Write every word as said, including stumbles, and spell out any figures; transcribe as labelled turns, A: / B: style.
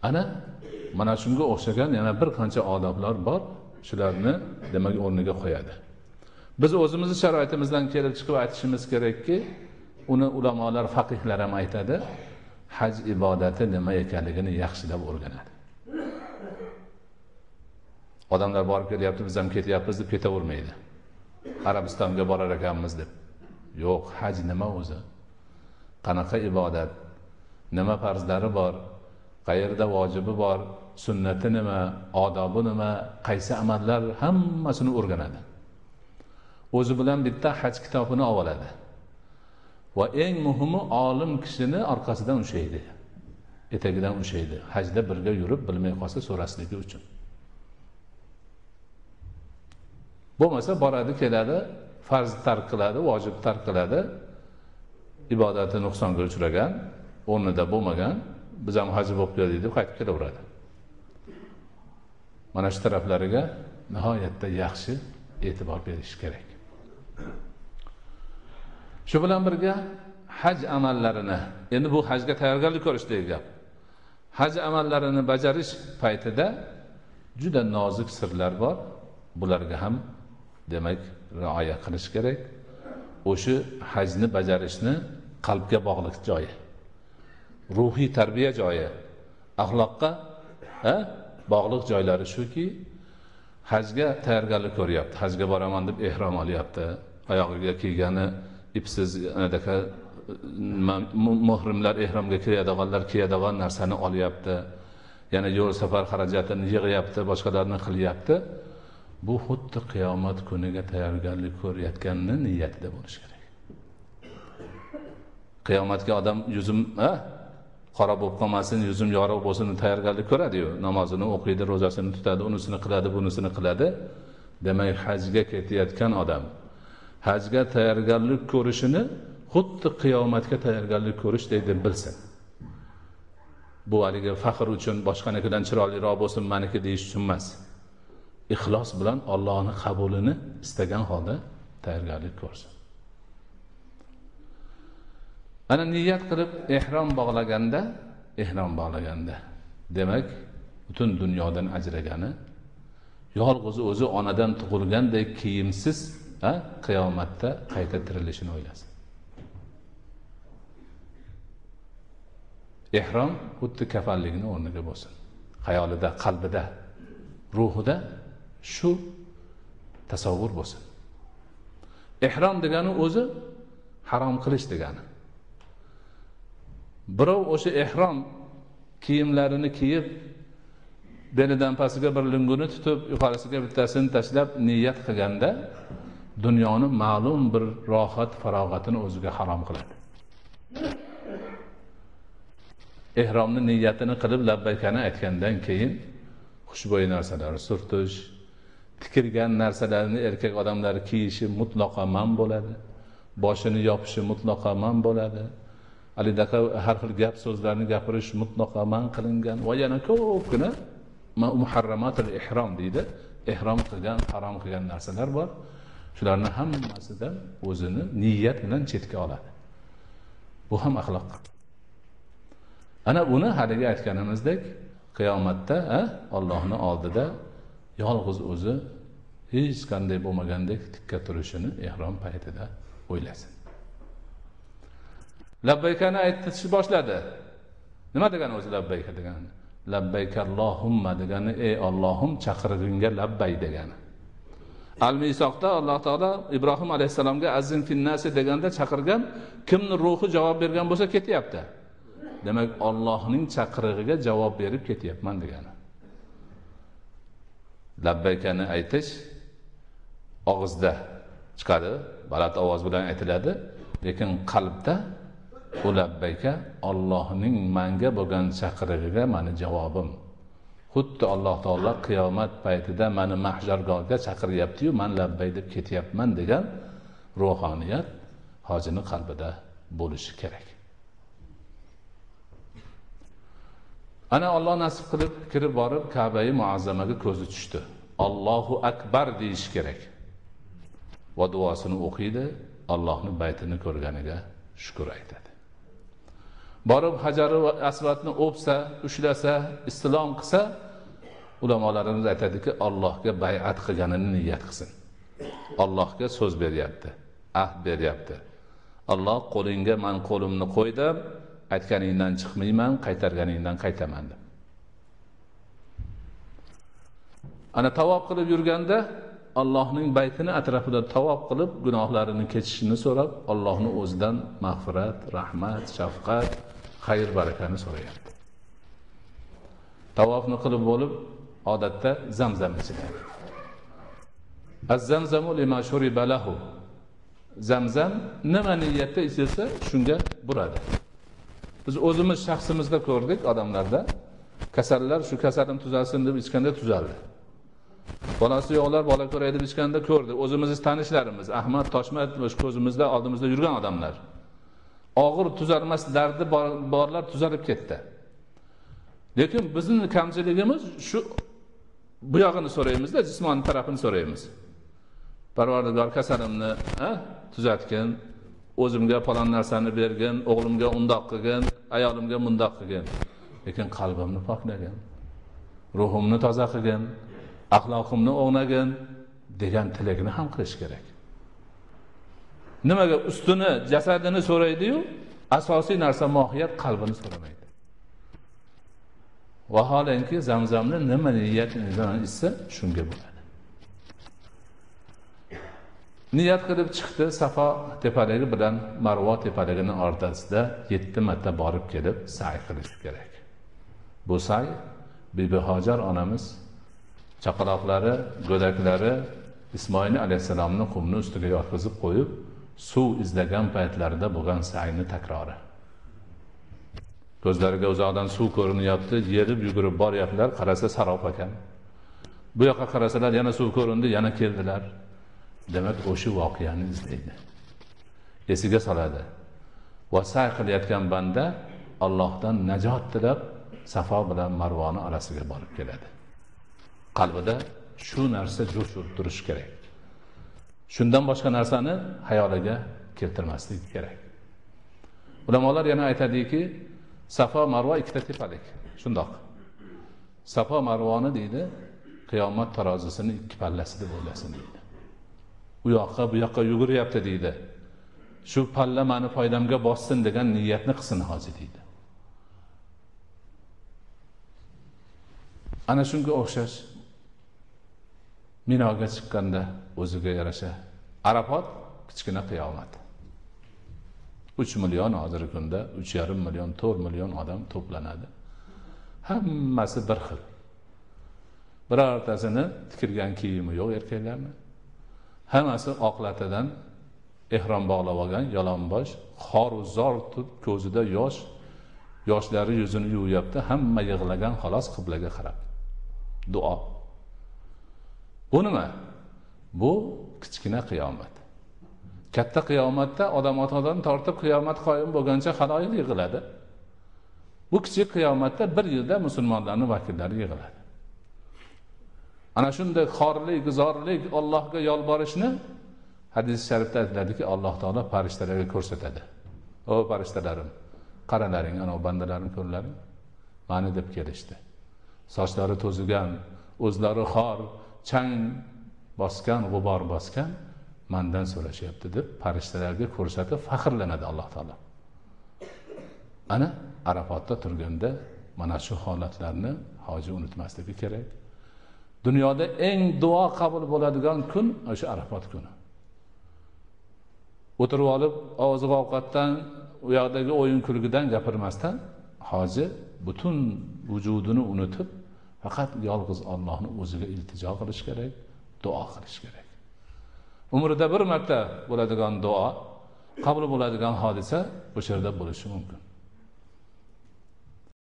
A: ana mana shunga o'xshagan yana bir qancha odoblar bor, shularni demak o'rniga qo'yadi. Biz o'zimizni sharoitimizdan kelib chiqib aytishimiz kerakki, uni ulamolar, faqihlar ham aytadi, haj ibodati nima ekanligini yaxshilab o'rganadi. Odamlar borib kelyapti, biz ham ketyapmiz deb ketavermaydi. Arabistonga borar ekanmiz deb. Yo'q, haj nima o'zi? Qanaqa ibodat? Nima farzlari bor? Qayerda vojibi bor? Sunnati nima? Odobi nima? Qaysi amallar? Hammasini o'rganadi. O'zi bilan bitta haj kitobini oladi. Va eng muhimi, olim kishini orqasidan ushlaydi. Etagidan ushlaydi. Hajda birga yurib, bilmay qolsa so'rasligi uchun. Bo'lmasa boradi, keladi, farz tark qiladi, vojib tark qiladi, ibodati nuqsonga uchragan, o'rnida bo'lmagan, biz ham haj bo'lib keldik deb qaytib kelaveradi. Mana shu taraflariga nihoyatda yaxshi e'tibor berish kerak. Shu bilan birga haj amallarini, endi bu hajga tayyorgarlik ko'rishdagi gap. Haj amallarini bajarish paytida juda nozik sirlar bor. Bularga ham demak rioya qilish kerak. O'sha hajni bajarishni qalbga bog'liq joyi, ruhiy tarbiya joyi, axloqqa ha bog'liq joylari shuki, hajga tayyorgarlik ko'ryapti. Hajga boraman deb ehrom olyapti. Oyog'iga kiygani ipsiz anadaka muhrimlar, ehromga kiradiganlar kiyadigan narsani olyapti. Yana yo'l safar xarajatini yig'yapti, boshqalarni qilyapti. Bu xuddi qiyomat kuniga tayyorgarlik ko'rayotganning niyatida bo'lish kerak. Qiyomatga odam yuzim ha qora bo'lib qolmasin, yuzim yorug' bo'lsin, tayyorgarlik ko'radi-yu. Namozini o'qiydi, ro'zasini tutadi, unisini qiladi, bunisini qiladi. Demak, hajga ketayotgan odam hajga tayyorgarlik ko'rishini xuddi qiyomatga tayyorgarlik ko'rishdek deb bilsin. Bu haliga faxr uchun, boshqanikidan chiroyliroq bo'lsin, meniki deyish uchun emas. Ixlos bilan Allohning qabulini istagan holda tayyorgarlik ko'rsin. Ana niyat qilib ehrom bog'laganda, ehrom bog'laganda demak, butun dunyodan ajragani, yolg'iz o'zi onadan tug'ilgandek kiyimsiz ha qiyomatda qayta tirilishini o'ylasin. Ehrom xuddi kafalligini o'rniga bo'lsin. Xayolida, qalbida, ruhida shu tasavvur bo'lsin. Ehrom degani o'zi harom qilish degani. Birov o'sha ehrom kiyimlarini kiyib, belidan pastiga bir lunguni tutib, yuqorisiga bittasini tashlab niyat qilganda, dunyoni ma'lum bir rohat, farog'atini o'ziga harom qiladi. Ehromni niyatini qilib labbaykani aytgandan keyin xushbo'y narsalar surtish, tikilgan narsalarni erkak odamlar kiyishi mutlaqo man bo'ladi. Boshini yopishi mutlaqo man bo'ladi. Alidaqa har xil gap so'zlarni gapirish mutlaqo man qilingan va yana ko'pgina muharramatul ihrom deydi. Ehrom qilgan, harom qilgan narsalar bor. Shularni hammasidan o'zini niyat bilan chetga oladi. Bu ham axloq. Ana buni haliga aytganimizdek, qiyomatda Allohning oldida yolg'iz o'zi hech qanday bo'lmagandek tikka turishini ehrom paytida o'ylasin. Labbaykani aytish boshladi. Nima degani o'zi labbayka degani? Labbaykallohumma degani ey Allohim chaqirig'ingga labbay degani. Al-Misoqda Alloh taolo Ibrohim alayhisalomga azin finnasi deganda chaqirgan, kimning ruhi javob bergan bo'lsa ketyapti. Demak, Allohning chaqirig'iga javob berib ketyapman degani. Labbaykani aytish og'izda chiqadi, baland ovoz bilan aytiladi, lekin qalbda u labbayka Allohning menga bo'lgan chaqirig'iga meni javobim. Xuddi Alloh taolo qiyomat paytida meni mahshargohga chaqiryapti-yu, men labbay deb ketyapman degan ruhoniyat hojining qalbida bo'lishi kerak. Ana Alloh nasib qilib kirib borib Ka'bai muazzamaga ko'zi tushdi. Allohu akbar deyish kerak. Va duosini o'qiydi, Allohning baytini ko'rganiga shukr aytadi. borib hajari va asvatni o'psa, ushlasa, istilom qilsa, ulamolarimiz aytadiki, Allohga bay'at qilganini niyat qilsin. Allohga so'z beryapti, ahd beryapti. Alloh qo'lingga men qo'limni qo'ydim, aytganingdan chiqmayman, qaytarganingdan qaytaman deb. Ana tavob qilib yurganda Allohning baytini atrofida tavob qilib, gunohlarini kechishini so'rab, Allohning o'zidan mag'firat, rahmat, shafqat, xayr barakani so'rayapti. Tavofni qilib bo'lib, odatda Zamzam ichiladi. Az-zamzamu lima shuriba lahu. Zamzam nima niyatda ichilsa, shunga buradi. Biz o'zimiz shaxsimizda ko'rdik odamlarda, kasallar shu kasalim tuzalsin deb ichganda tuzaldi. Bolasi yo'qlar bola ko'ray deb ichganda ko'rdi. O'zimiz tanishlarimiz, Ahmad Toshmat o'sha ko'zimizda oldimizda yurgan odamlar. Og'ir tuzalmas dardi borlar tuzalib ketdi. Lekin bizning kamchiligimiz shu bu yog'ini so'raymiz-da, jismoniy tarafini so'raymiz. Parvardigor kasalimni, ha, tuzatgin, o'zimga falon narsani bergin, o'g'limga undoq qilgin, ayolimga mundoq qilgin. Lekin qalbimni poklagin, ruhimni toza qilgin, axloqimni o'nagin degan tilakni ham qilish kerak. Nimaga ustuni, jasadini so'raydi-yu, asosiy narsa mohiyat qalbini so'ramaydi. Vaholanki Zamzamni nima niyat bilan ichsa, shunga bo'ladi. Niyat qilib chiqdi, Safo tepaligi bilan Marvo tepaligining o'rtasida yetti marta borib kelib sa'i qilish kerak. Bu sa'i Bibi Hojar onamiz chaqaloqlari, go'daklari Ismoil alayhisalomni qumni ustiga yotqizib qo'yib, suv izlagan paytlarida bo'lgan sa'yni takrori. Ko'zlariga uzoqdan suv ko'rinyapti, yerib yugurib boryaptilar, qarasa sarob ekan. Bu yoqqa qarasalar yana suv ko'rindi, yana keldilar. Demak, o'sha voqeani izlaydi. Esiga soladi. Va sa'i qilayotgan banda Allohdan najot tilab Safo bilan Marvoni orasiga borib keladi. Qalbida shu narsa jo'shib turishi kerak. Shundan boshqa narsani hayoliga keltirmaslik kerak. Ulamolar yana aytadiki, Safo Marvo ikkita tepalik. Shundoq. Safo Marvoni deydi, qiyomat tarozisining ikki pallasi deb o'ylasin deydi. U yoqqa, bu yoqqa yuguryapti deydi. Shu palla meni foydamga bossin degan niyatni qilsin hozir deydi. Ana shunga o'xshash Minoga chiqqanda o'ziga yarasha Arafot kichkina qiyomat. uch million hozirgi kunda uch yarim million, to'rt million odam to'planadi. Hammasi bir xil. Birortasini tikilgan kiyimi yo'q erkaklarning. Hammasi oqlatidan ehrom bog'lab olgan, yalonbosh, xor va zor tut, ko'zida yosh, yoshlari yuzini yuvyapti, hamma yig'lagan, xolos qiblaga qarab. Duo. Bu nima? Bu kichkina qiyomat. Katta qiyomatda odam otadan tortib qiyomat qoyim bo'lgancha xaloyiq yig'iladi. Bu kichik qiyomatda bir yilda musulmonlarning vakillari yig'iladi. Ana shunday xorlik, zorlik, Allohga yolborishni hadis sharifda aytiladiki, Alloh taolo farishtalarga ko'rsatadi. O farishtalarim, qaralaring, ana bandalarim ko'rlaring, mani deb kelishdi. Sochlari to'zigan, o'zlari xor, chang bosgan, g'ubor bosgan, mendan so'rashyapti deb farishtalarga ko'rsatib faxrlanadi Alloh taolo. Ana Arafotda turganda mana shu holatlarni hoji unutmasligi kerak. Dunyoda eng duo qabul bo'ladigan kun o'sha Arafot kuni. O'tirib olib, og'ziga ovqatdan, u yoqdagi o'yin kulgidan gapirmasdan, hoji butun vujudini unutib, faqat yolg'iz Allohning o'ziga iltijo qilish kerak, duo qilish kerak. Umrida bir marta bo'ladigan duo, qabul bo'ladigan hodisa o'sha yerda bo'lishi mumkin.